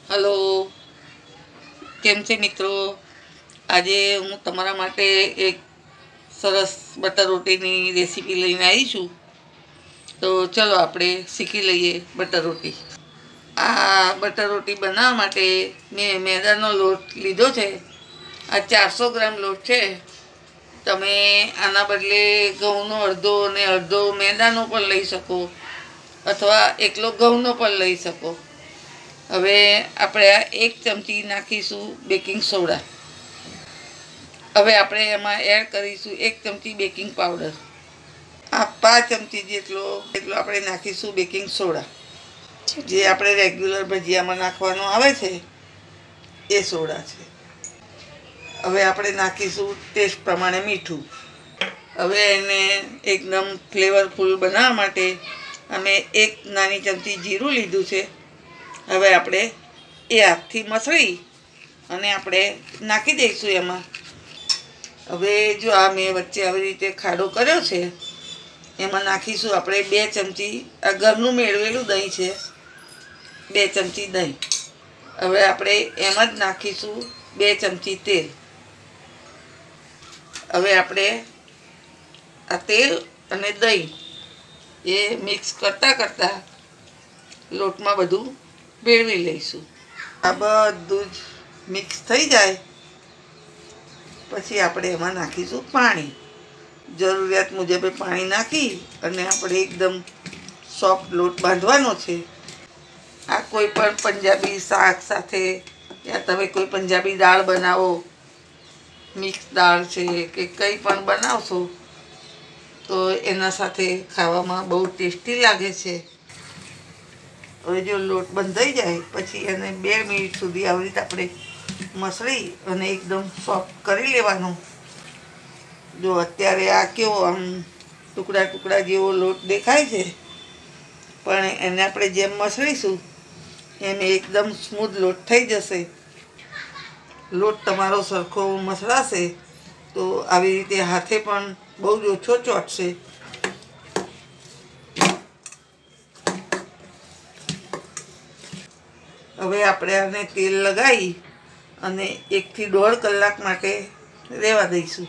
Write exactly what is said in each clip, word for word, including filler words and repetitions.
Hello केम छे मित्रों। आज हूँ तमारा माटे एक सरस बटर रोटीनी रेसिपी लईने आई छूं। तो चलो आपणे शीखी लईए बटर रोटी। आ बटर रोटी बनाववा माटे मैं मैदानो लोट लीधो छे। आ चार सौ ग्राम लोट छे। तमे आना बदले घऊनो अर्धो ने अर्धो मैदानो पण लई शको अथवा एकलो घऊनो पण लई शको। हवे आपणे एक चमची नाखीशुं बेकिंग सोडा। हवे आपणे एमां एड करीशुं एक चमची बेकिंग पाउडर। आ पांच चमची जेटलो એટલો આપણે નાખીશું બેકિંગ સોડા, જે આપણે રેગ્યુલર ભજીયામાં નાખવાનો આવે છે એ સોડા છે। હવે આપણે નાખીશું ટેસ્ટ પ્રમાણે મીઠું। હવે એને એકદમ ફ્લેવરફુલ બનાવવા માટે અમે એક નાની ચમચી જીરું લીધું છે। હવે આપણે એ હાથથી મસળી અને આપણે નાખી દઈશું એમાં। હવે જો આ મેં વચ્ચે આવી રીતે ખાડો કર્યો છે એમાં નાખીશું આપણે બે ચમચી આ ઘરનું મેળવેલું દહીં છે, બે ચમચી દહીં। હવે આપણે એમાં જ નાખીશું બે ચમચી તેલ। હવે આપણે આ તેલ અને દહીં એ મિક્સ કરતાં કરતાં લોટમાં બધું ભેળવી લઈશું। આ બધું જ મિક્સ થઈ જાય પછી આપણે એમાં નાખીશું પાણી। જરૂરિયાત મુજબે પાણી નાખી અને આપણે એકદમ સોફ્ટ લોટ બાંધવાનો છે। આ કોઈ પણ પંજાબી શાક સાથે યા તમે કોઈ પંજાબી દાળ બનાવો, મિક્સ દાળ છે કે કંઈ પણ બનાવશો તો એના સાથે ખાવામાં બહુ ટેસ્ટી લાગે છે। હવે જો લોટ બંધાઈ જાય પછી એને બે મિનિટ સુધી આવી રીતે આપણે મસળી અને એકદમ સોફ્ટ કરી લેવાનો। જો અત્યારે આ કેવો આમ ટુકડા ટુકડા જેવો લોટ દેખાય છે, પણ એને આપણે જેમ મસળીશું એમ એકદમ સ્મૂથ લોટ થઈ જશે। લોટ તમારો સરખો મસળાશે તો આવી રીતે હાથે પણ બહુ જ ઓછો ચોંટશે। હવે આપણે આને તેલ લગાવી અને એકથી દોઢ કલાક માટે રહેવા દઈશું।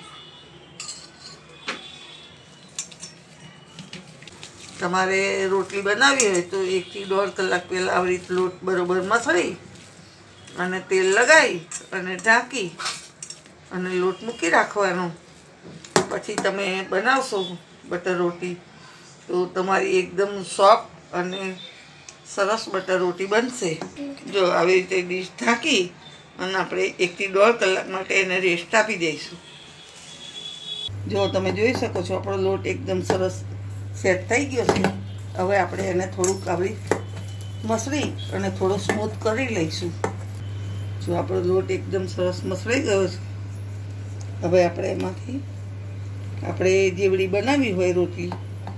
તમારે રોટલી બનાવવી હોય તો એકથી દોઢ કલાક પહેલાં આવી રીતે લોટ બરોબર મસળી અને તેલ લગાવી અને ઢાંકી અને લોટ મૂકી રાખવાનો। પછી તમે બનાવશો બટર રોટી તો તમારી એકદમ સોફ્ટ અને સરસ બટર રોટી બનશે। જો આવી રીતે ડીશ ઢાંકી અને આપણે એકથી દોઢ કલાક માટે એને રેસ્ટ આપી દઈશું। જો તમે જોઈ શકો છો આપણો લોટ એકદમ સરસ સેટ થઈ ગયો છે। હવે આપણે એને થોડુંક આવી મસળી અને થોડો સ્મૂથ કરી લઈશું। જો આપણો લોટ એકદમ સરસ મસળાઈ ગયો છે। હવે આપણે એમાંથી આપણે જેવડી બનાવી હોય રોટલી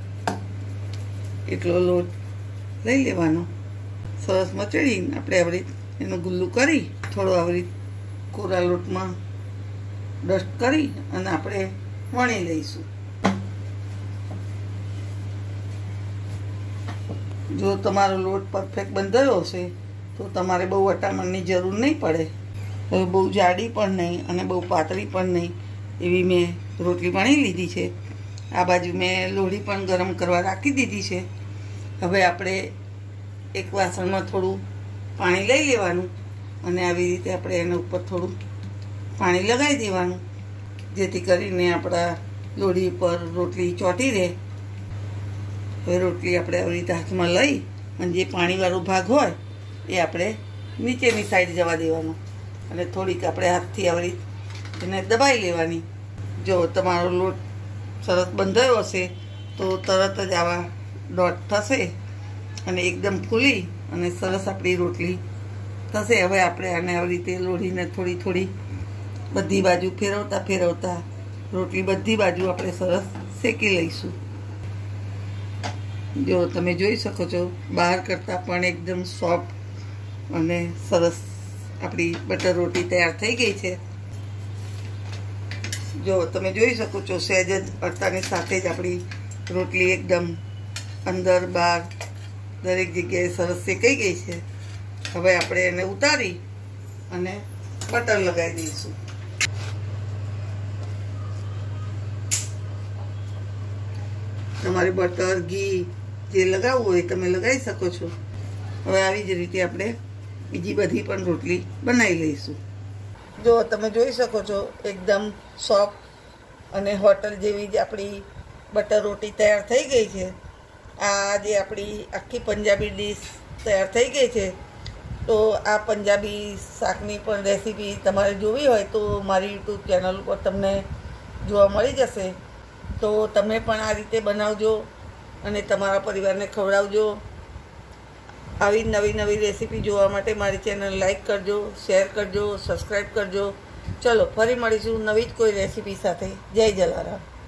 એટલો લોટ લઈ લેવાનો। સરસ મચડીને આપણે આવી એનું ગુલ્લું કરી થોડો આવી કોરા લોટમાં ડસ્ટ કરી અને આપણે વણી લઈશું। જો તમારો લોટ પરફેક્ટ બંધાયો હશે તો તમારે બહુ વટામણની જરૂર નહીં પડે। હવે બહુ જાડી પણ નહીં અને બહુ પાતળી પણ નહીં એવી મેં રોટલી વણી લીધી છે। આ બાજુ મેં લોઢી પણ ગરમ કરવા રાખી દીધી છે। હવે આપણે એક વાસણમાં થોડું પાણી લઈ લેવાનું અને આવી રીતે આપણે એના ઉપર થોડું પાણી લગાવી દેવાનું, જેથી કરીને આપણા લોઢી ઉપર રોટલી ચોંટી રહે। હવે રોટલી આપણે આવી રીતે હાથમાં લઈ અને જે પાણીવાળો ભાગ હોય એ આપણે નીચેની સાઈડ જવા દેવાનો અને થોડીક આપણે હાથથી આવી એને દબાઈ લેવાની। જો તમારો લોટ સરસ બંધાયો હશે તો તરત જ આવા ડોટ થશે અને એકદમ ફૂલી અને સરસ આપણી રોટલી થશે। હવે આપણે આને આવી રીતે લોઢીને થોડી થોડી બધી બાજુ ફેરવતા ફેરવતા રોટલી બધી બાજુ આપણે સરસ શેકી લઈશું। જો તમે જોઈ શકો છો બહાર કરતાં પણ એકદમ સોફ્ટ અને સરસ આપણી બટર રોટી તૈયાર થઈ ગઈ છે। જો તમે જોઈ શકો છો સહેજ જ અડતાની સાથે જ આપણી રોટલી એકદમ અંદર બહાર દરેક જગ્યાએ સરસ શેકાઈ ગઈ છે। હવે આપણે એને ઉતારી અને બટર લગાવી દઈશું. તમારે બટર ઘી જે લગાવવું હોય તમે લગાવી શકો છો. હવે આવી જ રીતે આપણે બીજી બધી પણ રોટલી બનાવી લઈશું. જો તમે જોઈ શકો છો એકદમ સોફ્ટ અને હોટલ જેવી જ આપણી બટર રોટી તૈયાર થઈ ગઈ છે. આ જે આપણી આખી પંજાબી ડીશ તૈયાર થઈ ગઈ છે. તો આ પંજાબી શાકની પણ રેસીપી તમારે જોવી હોય તો મારી યુટ્યુબ ચેનલ ઉપર તમને જોવા મળી જશે. તો તમે પણ આ રીતે બનાવજો અને તમારા પરિવારને ખવડાવજો. આવી નવી નવી રેસીપી જોવા માટે મારી ચેનલ લાઈક કરજો, શેર કરજો, સબસ્ક્રાઈબ કરજો. ચલો ફરી મળીશું નવી જ કોઈ રેસીપી સાથે. જય જલારામ.